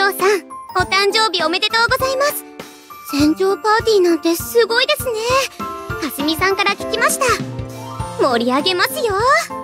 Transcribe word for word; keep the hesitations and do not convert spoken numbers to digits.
郎さん、お誕生日おめでとうございます。船上パーティーなんてすごいですね。かすみさんから聞きました。盛り上げますよ。